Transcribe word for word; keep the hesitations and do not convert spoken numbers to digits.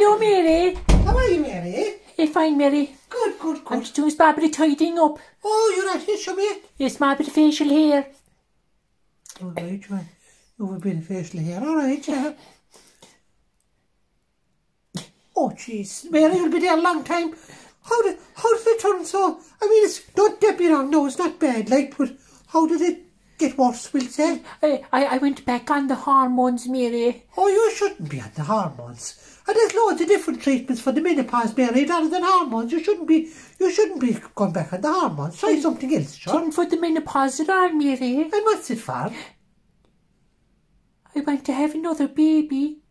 Hello, Mary. How are you, Mary? Hey, fine, Mary. Good, good, good. I'm just doing a bit of tidying up. Oh, you're at it, show me. Yes, my bit of facial hair. All right, right. You have a bit of facial hair. All right, yeah. Oh, jeez. Mary, you'll be there a long time. How did, how did it turn so? I mean, it's not get me wrong. No, it's not bad, like, but how did it get worse, we'll say? I, I, I went back on the hormones, Mary. Oh, you shouldn't be on the hormones. And there's loads of different treatments for the menopause, Mary, rather than hormones. You shouldn't be, you shouldn't be going back on the hormones. Try something else, sure. Something for the menopause at all, Mary. And what's it for? I want to have another baby.